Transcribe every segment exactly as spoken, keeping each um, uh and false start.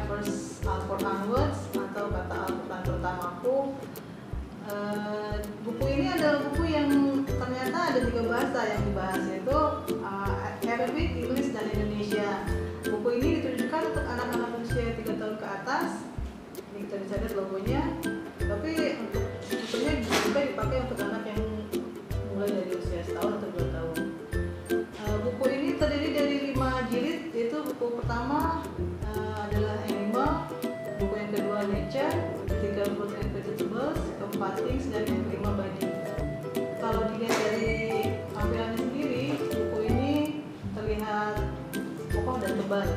First Al-Quran Words atau kata Al-Quran pertamaku. Uh, buku ini adalah buku yang ternyata ada tiga bahasa yang dibahas, yaitu uh, Arabic, English, dan Indonesia. Buku ini ditujukan untuk anak-anak usia tiga tahun ke atas. Ini kita bisa lihat logonya. Tapi untuk bukunya juga dipakai untuk anak yang mulai dari usia setahun atau dua tahun. Uh, buku ini terdiri dari lima jilid, yaitu buku pertama uh, adalah Animal, buku yang kedua Nature, ketiga Fruit and Vegetables, keempat Things, dan yang kelima Body. Kalau dilihat dari tampilannya sendiri, buku ini terlihat kokoh dan tebal.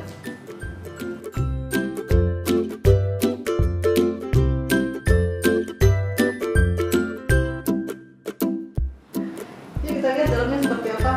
Yuk kita lihat dalamnya seperti apa.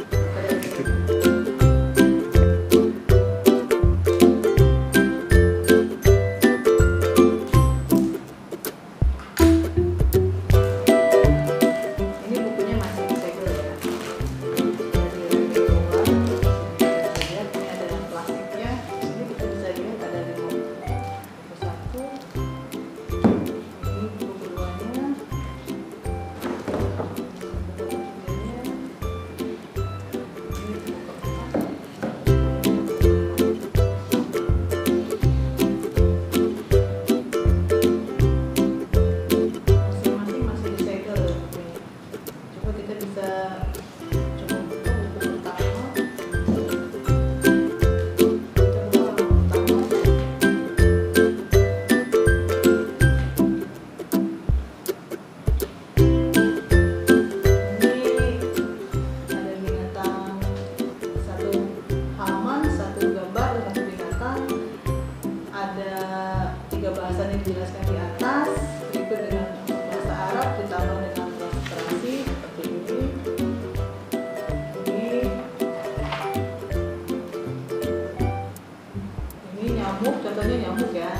Dijelaskan di atas, berikut dengan bahasa Arab ditambah dengan transliterasi seperti ini. Ini, ini nyamuk, contohnya nyamuk ya.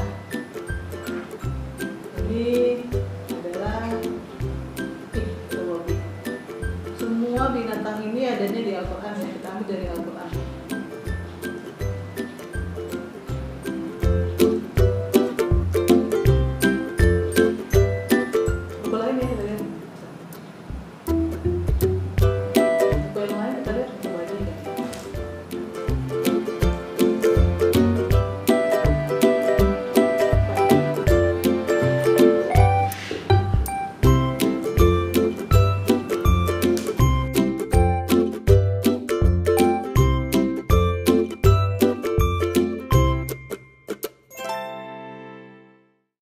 Ini adalah pig atau babi. Semua binatang ini adanya di Al-Quran ya, kita ambil dari Al-Quran.